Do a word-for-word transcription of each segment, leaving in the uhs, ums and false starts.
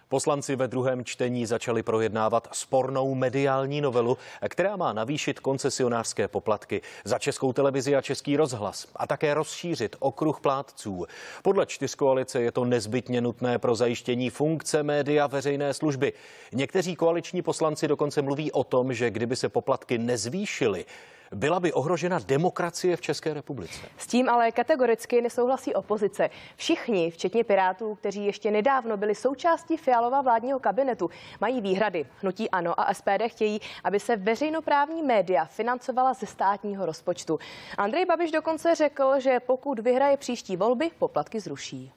Poslanci ve druhém čtení začali projednávat spornou mediální novelu, která má navýšit koncesionářské poplatky za Českou televizi a Český rozhlas a také rozšířit okruh plátců. Podle čtyřkoalice je to nezbytně nutné pro zajištění funkce média veřejné služby. Někteří koaliční poslanci dokonce mluví o tom, že kdyby se poplatky nezvýšily, byla by ohrožena demokracie v České republice. S tím ale kategoricky nesouhlasí opozice. Všichni, včetně Pirátů, kteří ještě nedávno byli součástí Fialova vládního kabinetu, mají výhrady. Hnutí ANO a S P D chtějí, aby se veřejnoprávní média financovala ze státního rozpočtu. Andrej Babiš dokonce řekl, že pokud vyhraje příští volby, poplatky zruší.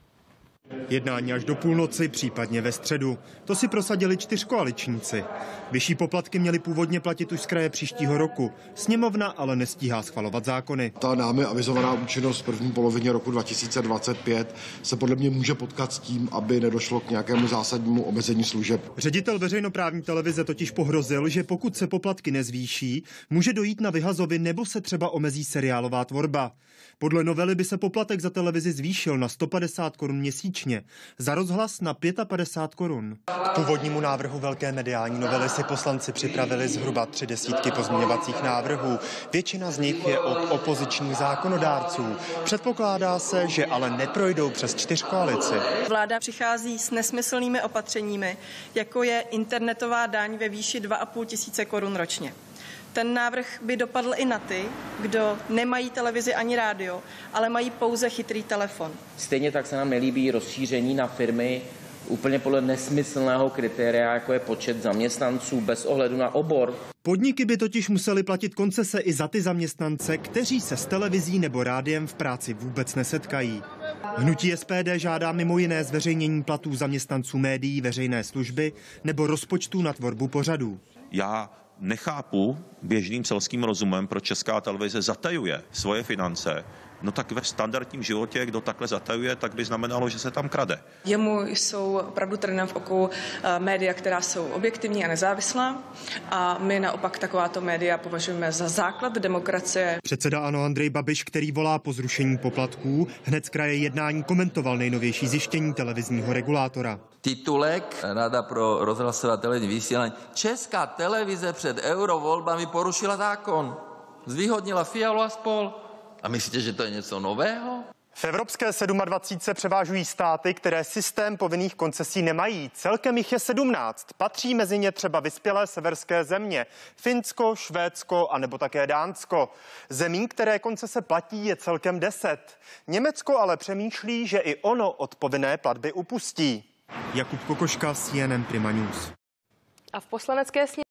Jednání až do půlnoci, případně ve středu. To si prosadili čtyřkoaličníci. Vyšší poplatky měly původně platit už z kraje příštího roku. Sněmovna ale nestíhá schvalovat zákony. Ta námi avizovaná účinnost v první polovině roku dva tisíce dvacet pět se podle mě může potkat s tím, aby nedošlo k nějakému zásadnímu omezení služeb. Ředitel veřejnoprávní televize totiž pohrozil, že pokud se poplatky nezvýší, může dojít na vyhazovy nebo se třeba omezí seriálová tvorba. Podle novely by se poplatek za televizi zvýšil na sto padesát korun měsíčně, za rozhlas na padesát pět korun. K původnímu návrhu velké mediální novely si poslanci připravili zhruba tři desítky pozměňovacích návrhů. Většina z nich je od opozičních zákonodárců. Předpokládá se, že ale neprojdou přes čtyřkoalici. Vláda přichází s nesmyslnými opatřeními, jako je internetová daň ve výši dva a půl tisíce korun ročně. Ten návrh by dopadl i na ty, kdo nemají televizi ani rádio, ale mají pouze chytrý telefon. Stejně tak se nám nelíbí rozšíření na firmy úplně podle nesmyslného kritéria, jako je počet zaměstnanců bez ohledu na obor. Podniky by totiž musely platit koncese i za ty zaměstnance, kteří se s televizí nebo rádiem v práci vůbec nesetkají. Hnutí S P D žádá mimo jiné zveřejnění platů zaměstnanců médií veřejné služby nebo rozpočtů na tvorbu pořadů. Já nechápu běžným selským rozumem, proč Česká televize zatajuje svoje finance. No tak ve standardním životě, kdo takhle zatajuje, tak by znamenalo, že se tam krade. Jemu jsou opravdu trnem v oku média, která jsou objektivní a nezávislá, a my naopak takováto média považujeme za základ demokracie. Předseda ANO Andrej Babiš, který volá po zrušení poplatků, hned z kraje jednání komentoval nejnovější zjištění televizního regulátora. Titulek Rada pro rozhlasové televizní vysílání. Česká televize před eurovolbami porušila zákon. Zvýhodnila Fialu a spol. A myslíte, že to je něco nového? V evropské dvacítce sedm převážují státy, které systém povinných koncesí nemají. Celkem jich je sedmnáct. Patří mezi ně třeba vyspělé severské země. Finsko, Švédsko a nebo také Dánsko. Zemí, které koncese platí, je celkem deset. Německo ale přemýšlí, že i ono od povinné platby upustí. Jakub Kokoška, C N N Prima News. A v poslanecké sněmovně